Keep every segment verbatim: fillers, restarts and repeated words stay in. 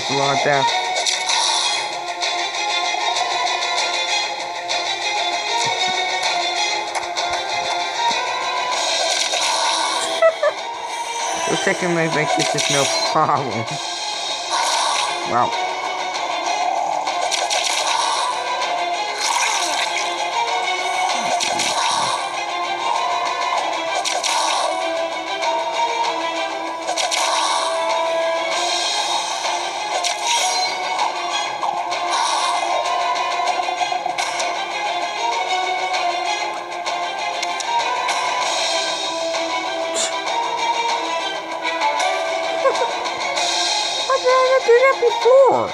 That's a lot of death. We're taking my like this is no problem. Wow. Do that before.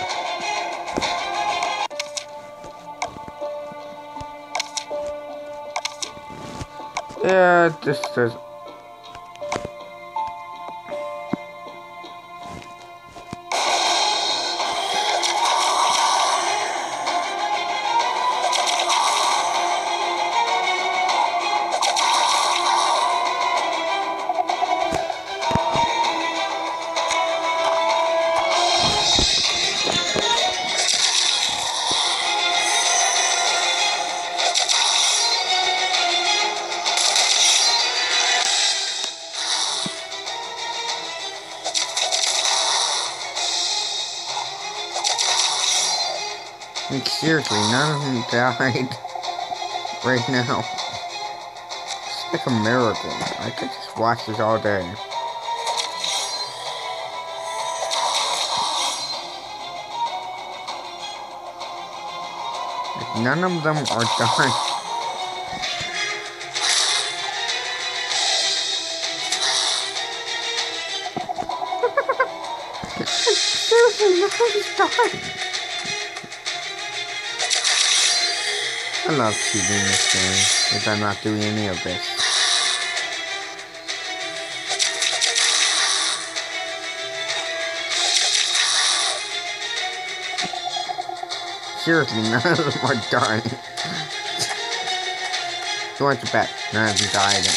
Yeah, this is. Like, seriously, none of them died right now. It's like a miracle. I could just watch this all day. Like, none of them are dying. Seriously, nobody's dying. I love cheating this game, if I'm not doing any of this. Seriously, none of them are dying. So what's the bet? None of them die again.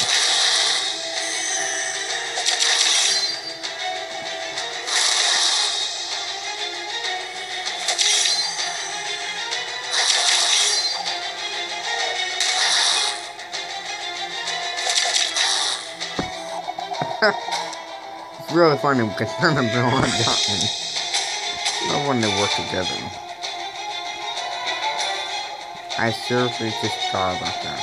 It's really funny because none of them are dying. No wonder they work together. I seriously just thought about that.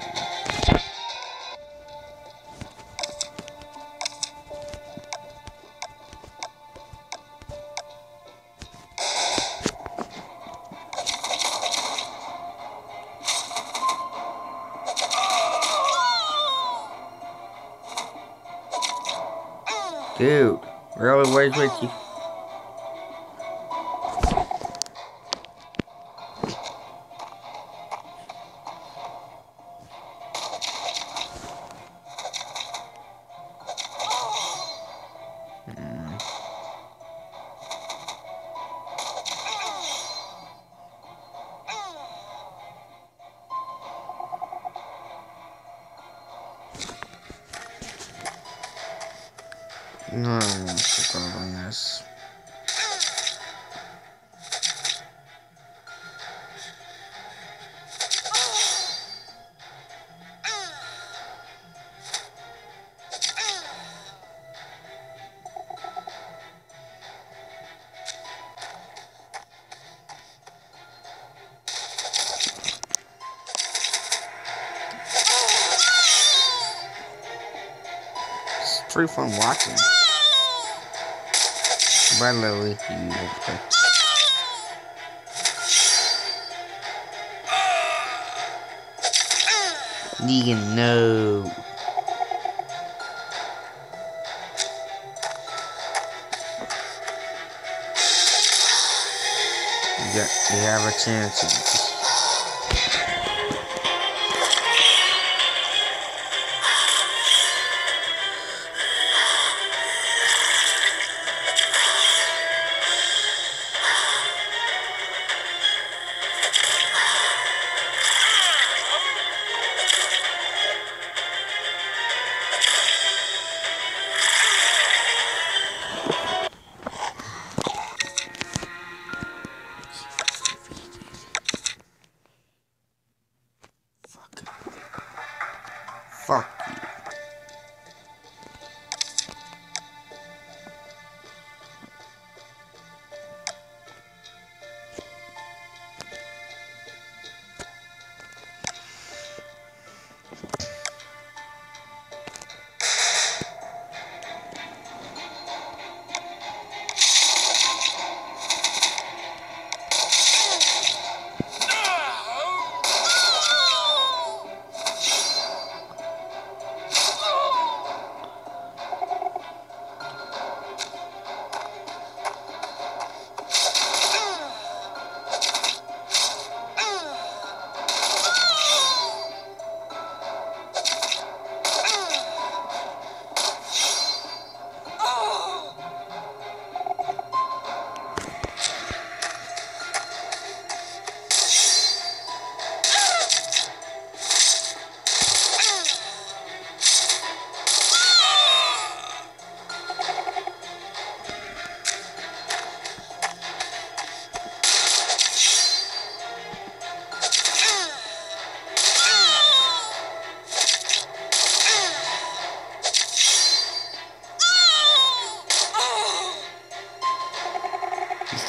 Dude, really, where's with you? Hmm. No, I won't forget on this. It's pretty fun watching. Bye, Lily. You okay? Negan, no. You, got, you have a chance.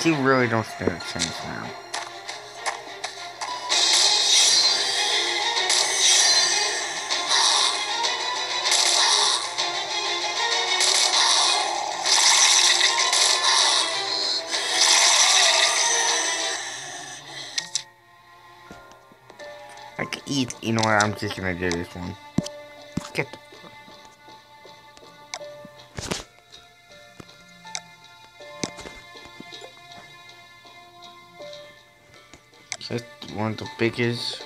She really don't stand a chance now. I could eat, you know what, I'm just gonna do this one. Get the Just one of the biggest.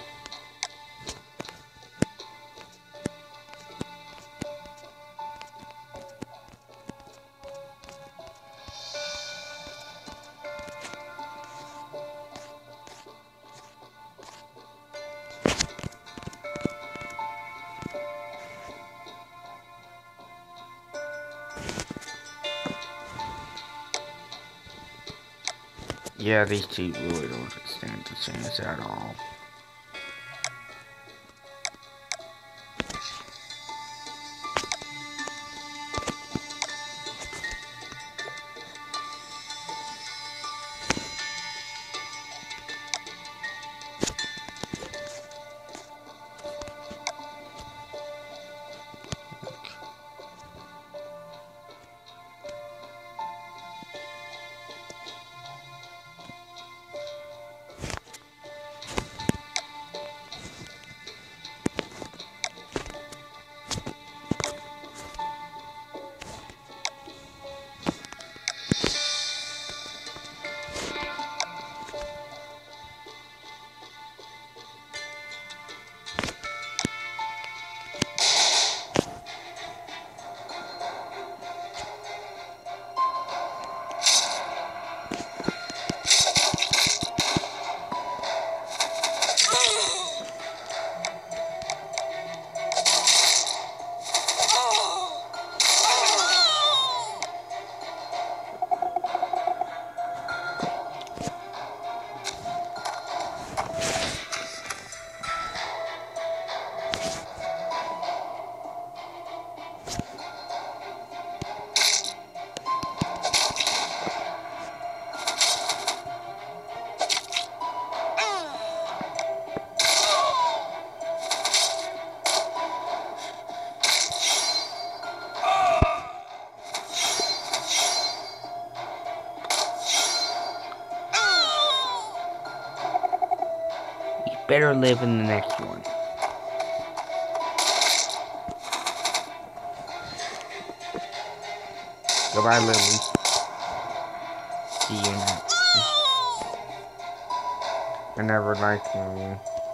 Yeah, these two really don't stand a chance at all. Better live in the next one. Goodbye, Lily. See you next. I never liked you.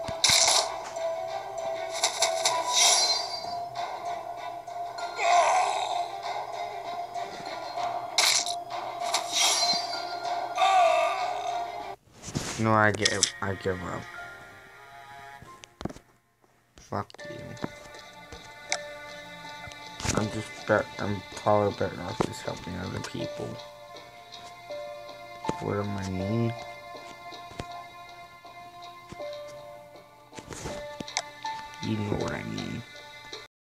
No, I give. I give up. Fuck you. I'm just bet. I'm probably better off just helping other people. What am I mean? You know what I mean.